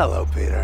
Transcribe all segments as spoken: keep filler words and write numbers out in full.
Hello, Peter.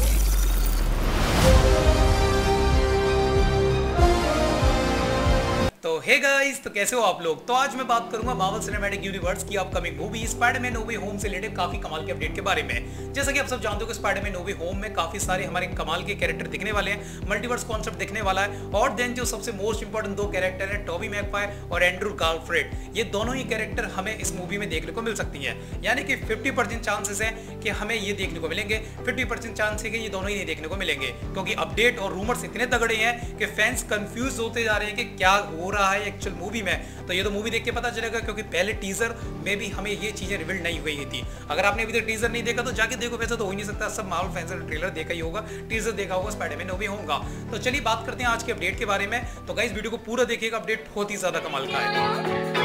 तो hey guys, तो कैसे हो आप लोग। तो आज मैं बात करूंगा मार्वल सिनेमैटिक यूनिवर्स की upcoming movie Spiderman No Way Home से रिलेटेड काफी कमाल के अपडेट के बारे में। जैसा कि आप सब जानते हो कि स्पाइडरमैन नो वे होम में काफी सारे हमारे कमाल के कैरेक्टर दिखने वाले हैं, मल्टीवर्स कॉन्सेप्ट दिखने वाला है, और देन जो सबसे मोस्ट इंपॉर्टेंट दो कैरेक्टर हैं टोबी मैगवायर और एंड्रू गारफील्ड, ये दोनों ही कैरेक्टर हमें इस मूवी में देखने को मिल सकती हैं। यानी कि फिफ्टी परसेंट चांसेस है कि हमें ये देखने को मिलेंगे, फिफ्टी परसेंट चांस है कि ये दोनों ही नहीं देखने को मिलेंगे, क्योंकि अपडेट और रूमर्स इतने तगड़े हैं कि फैंस कंफ्यूज होते जा रहे हैं कि क्या हो रहा है एक्चुअल मूवी में। तो ये तो मूवी देख के पता चलेगा, क्योंकि पहले टीजर में भी हमें ये चीजें रिवील नहीं हुई थी। अगर आपने अभी तक टीजर नहीं देखा तो जाके देखो, वैसे तो हो ही नहीं सकता, सब मार्वल फैंस ने ट्रेलर देखा ही होगा, टीजर देखा होगा, स्पाइडरमैन नो वे होम का। तो चलिए बात करते हैं आज के अपडेट के बारे में। तो गाइस वीडियो को पूरा देखिएगा, अपडेट बहुत ही ज्यादा कमाल का है।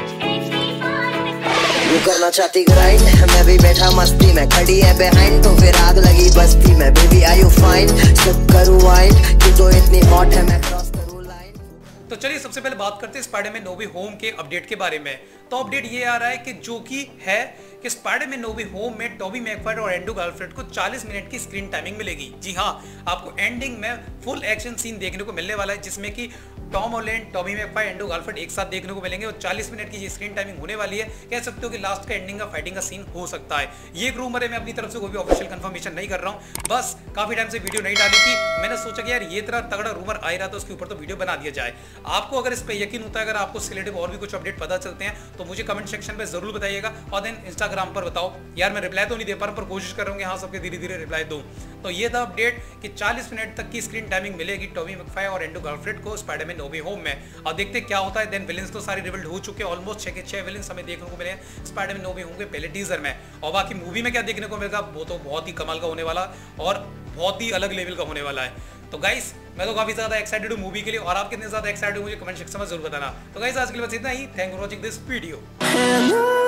वो करना चाहती ग्राइंड, मैं भी बैठा मस्ती में, खड़ी है बिहाइंड तो फिर आग लगी बस्ती में। Baby are you fine, sip करूं वाइन, तू तो इतनी हॉट है मैं क्रॉस करूं लाइन। तो चलिए सबसे पहले बात करते हैं स्पाइडरमैन नो वे होम के अपडेट के बारे में। तो अपडेट ये आ रहा है कि जो कि है कि स्पाइडरमैन नो वे होम में टोबी मैगवायर और एंड्रू गारफील्ड को चालीस मिनट की स्क्रीन टाइमिंग मिलेगी। जी हाँ, आपको एंडिंग में फुल एक्शन सीन देखने को मिलने वाला है, जिसमें कि Tom Holland, Tobey Maguire, Andrew Garfield एक साथ देखने को मिलेंगे और चालीस मिनट की ये स्क्रीन टाइमिंग होने वाली है। कह सकते हो कि लास्ट का एंडिंग का फाइटिंग का सीन हो सकता है। ये एक रूमर है, मैं अपनी तरफ से कोई भी ऑफिशियल कंफर्मेशन नहीं कर रहा हूँ, बस काफी टाइम से वीडियो नहीं डाली थी, मैंने सोचा कि यार ये तरह तगड़ा रूमर आ रहा था, उसके ऊपर तो वीडियो बना दिया जाए। आपको अगर इस पर यकीन होता है, अगर आपको रिलेटेड और भी कुछ अपडेट पता चलते हैं तो मुझे कमेंट सेक्शन में जरूर बताइएगा, और देन इंस्टाग्राम पर बताओ। यार मैं रिप्लाई तो नहीं दे पा रहा, पर कोशिश कर रहा हूँ कि हाँ सबके धीरे धीरे रिप्लाई दूं। तो ये था अपडेट कि चालीस मिनट तक की स्क्रीन टाइमिंग मिलेगी टोबी मैगवायर और एंड्रू गारफील्ड को स्पाइडरमैन नो वे होम में। और देखते क्या होता है। देन विलेंस तो सारे रिवील्ड हो चुके हैं, ऑलमोस्ट छह के छह विलेंस हमें देखने को मिले हैं स्पाइडरमैन नो वे होम के पहले टीजर में। और बाकी मूवी में क्या देखने को मिलेगा वो तो बहुत ही कमाल का होने वाला और बहुत ही अलग लेवल का होने वाला है। तो गाइस मैं तो काफी ज्यादा एक्साइटेड हूँ मूवी के लिए, और आप कितने ज्यादा एक्साइटेड हो मुझे कमेंट सेक्शन में जरूर बताना। तो गाइस आज के लिए बस इतना ही। Thank you for watching this video.